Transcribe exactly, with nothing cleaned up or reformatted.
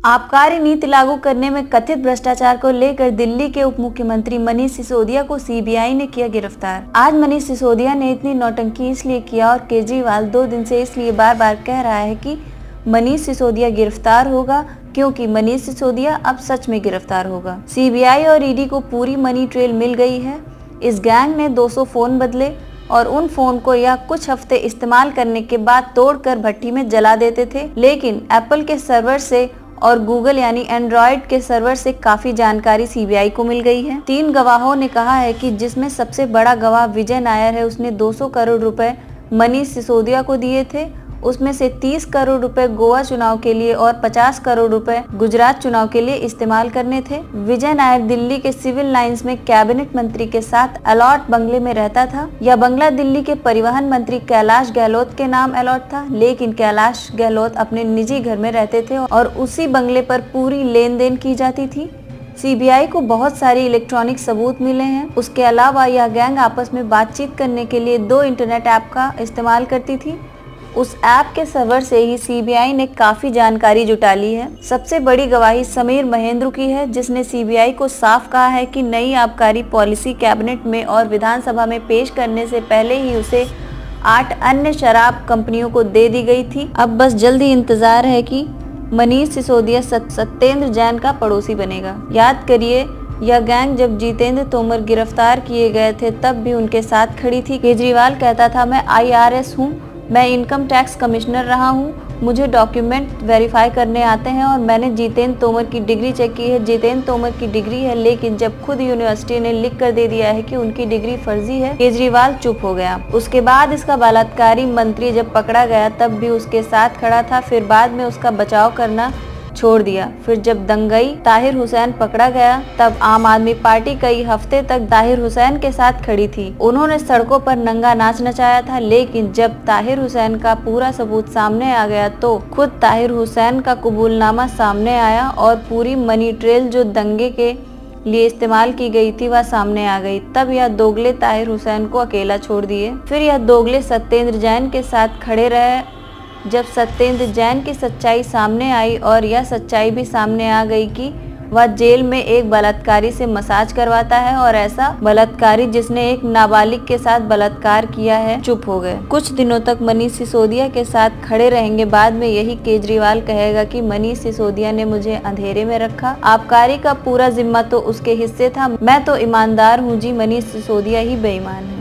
आबकारी नीति लागू करने में कथित भ्रष्टाचार को लेकर दिल्ली के उप मुख्यमंत्री मनीष सिसोदिया को सीबीआई ने किया गिरफ्तार। आज मनीष सिसोदिया ने इतनी नौटंकी इसलिए किया और केजरीवाल दो दिन से इसलिए बार बार कह रहा है कि मनीष सिसोदिया गिरफ्तार होगा, क्योंकि मनीष सिसोदिया अब सच में गिरफ्तार होगा। सीबीआई और ईडी को पूरी मनी ट्रेल मिल गई है। इस गैंग ने दो सौ फोन बदले और उन फोन को या कुछ हफ्ते इस्तेमाल करने के बाद तोड़कर भट्टी में जला देते थे, लेकिन एप्पल के सर्वर से और गूगल यानी एंड्रॉयड के सर्वर से काफी जानकारी सीबीआई को मिल गई है। तीन गवाहों ने कहा है कि जिसमें सबसे बड़ा गवाह विजय नायर है, उसने दो सौ करोड़ रुपए मनीष सिसोदिया को दिए थे। उसमें से तीस करोड़ रुपए गोवा चुनाव के लिए और पचास करोड़ रुपए गुजरात चुनाव के लिए इस्तेमाल करने थे। विजय नायर दिल्ली के सिविल लाइंस में कैबिनेट मंत्री के साथ अलॉट बंगले में रहता था। यह बंगला दिल्ली के परिवहन मंत्री कैलाश गहलोत के नाम अलॉट था, लेकिन कैलाश गहलोत अपने निजी घर में रहते थे और उसी बंगले पर पूरी लेन देन की जाती थी। सीबीआई को बहुत सारे इलेक्ट्रॉनिक सबूत मिले हैं। उसके अलावा यह गैंग आपस में बातचीत करने के लिए दो इंटरनेट ऐप का इस्तेमाल करती थी। उस ऐप के सर्वर से ही सीबीआई ने काफी जानकारी जुटा ली है। सबसे बड़ी गवाही समीर महेंद्र की है, जिसने सीबीआई को साफ कहा है कि नई आबकारी पॉलिसी कैबिनेट में और विधानसभा में पेश करने से पहले ही उसे आठ अन्य शराब कंपनियों को दे दी गई थी। अब बस जल्दी इंतजार है कि मनीष सिसोदिया सत्येंद्र जैन का पड़ोसी बनेगा। याद करिए, यह गैंग जब जितेंद्र तोमर गिरफ्तार किए गए थे तब भी उनके साथ खड़ी थी। केजरीवाल कहता था, मैं आई आर एस हूँ, मैं इनकम टैक्स कमिश्नर रहा हूँ, मुझे डॉक्यूमेंट वेरीफाई करने आते हैं और मैंने जितेंद्र तोमर की डिग्री चेक की है। जितेंद्र तोमर की डिग्री है, लेकिन जब खुद यूनिवर्सिटी ने लिख कर दे दिया है कि उनकी डिग्री फर्जी है, केजरीवाल चुप हो गया। उसके बाद इसका बलात्कारी मंत्री जब पकड़ा गया तब भी उसके साथ खड़ा था, फिर बाद में उसका बचाव करना छोड़ दिया। फिर जब दंगई ताहिर हुसैन पकड़ा गया तब आम आदमी पार्टी कई हफ्ते तक ताहिर हुसैन के साथ खड़ी थी। उन्होंने सड़कों पर नंगा नाच नचाया था, लेकिन जब ताहिर हुसैन का पूरा सबूत सामने आ गया तो खुद ताहिर हुसैन का कबूलनामा सामने आया और पूरी मनी ट्रेल जो दंगे के लिए इस्तेमाल की गई थी वह सामने आ गई। तब यह दोगले ताहिर हुसैन को अकेला छोड़ दिए। फिर यह दोगले सत्येंद्र जैन के साथ खड़े रहे। जब सत्येंद्र जैन की सच्चाई सामने आई और यह सच्चाई भी सामने आ गई कि वह जेल में एक बलात्कारी से मसाज करवाता है और ऐसा बलात्कारी जिसने एक नाबालिग के साथ बलात्कार किया है, चुप हो गए। कुछ दिनों तक मनीष सिसोदिया के साथ खड़े रहेंगे। बाद में यही केजरीवाल कहेगा कि मनीष सिसोदिया ने मुझे अंधेरे में रखा, आबकारी का पूरा जिम्मा तो उसके हिस्से था, मैं तो ईमानदार हूँ जी, मनीष सिसोदिया ही बेईमान है।